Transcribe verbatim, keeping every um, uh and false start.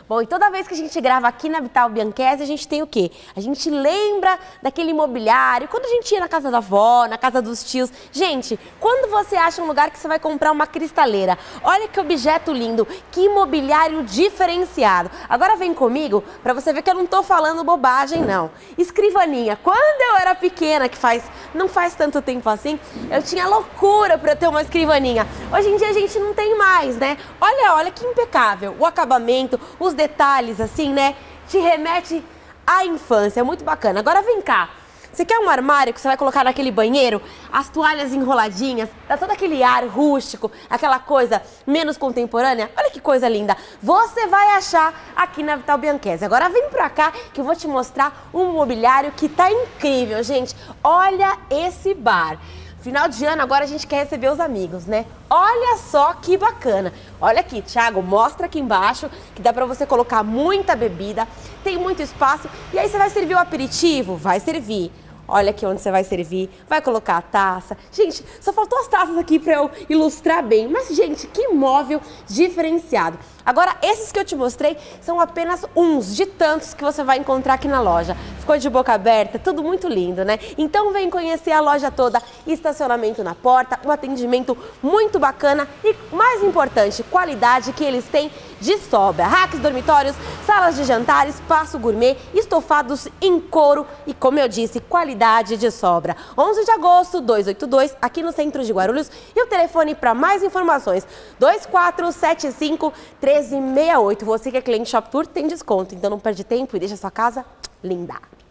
Bom, e toda vez que a gente grava aqui na Vital Bianchese, a gente tem o quê? A gente lembra daquele imobiliário, quando a gente ia na casa da avó, na casa dos tios. Gente, quando você acha um lugar que você vai comprar uma cristaleira, olha que objeto lindo, que imobiliário diferenciado. Agora vem comigo para você ver que eu não tô falando bobagem, não. Escrivaninha, quando eu era pequena, que faz, não faz tanto tempo assim, eu tinha loucura para ter uma escrivaninha. Hoje em dia a gente não tem mais, né? Olha, olha que impecável, o acabamento, os detalhes assim, né? Te remete à infância, muito bacana. Agora vem cá, você quer um armário que você vai colocar naquele banheiro? As toalhas enroladinhas, dá todo aquele ar rústico, aquela coisa menos contemporânea? Olha que coisa linda. Você vai achar aqui na Vital Bianchese. Agora vem pra cá que eu vou te mostrar um mobiliário que tá incrível, gente. Olha esse bar. Final de ano, agora a gente quer receber os amigos, né? Olha só que bacana. Olha aqui, Thiago, mostra aqui embaixo que dá pra você colocar muita bebida, tem muito espaço. E aí você vai servir o aperitivo? Vai servir. Olha aqui onde você vai servir, vai colocar a taça. Gente, só faltou as taças aqui pra eu ilustrar bem. Mas, gente, que móvel diferenciado. Agora, esses que eu te mostrei são apenas uns de tantos que você vai encontrar aqui na loja. Ficou de boca aberta, tudo muito lindo, né? Então vem conhecer a loja toda, estacionamento na porta, um atendimento muito bacana e, mais importante, qualidade que eles têm de sobra. Racks, dormitórios, salas de jantar, espaço gourmet, estofados em couro e, como eu disse, qualidade de sobra. onze de agosto, duzentos e oitenta e dois, aqui no centro de Guarulhos. E o telefone para mais informações, dois quatro sete cinco, treze sessenta e oito. Você que é cliente Shop Tour tem desconto, então não perde tempo e deixa a sua casa linda.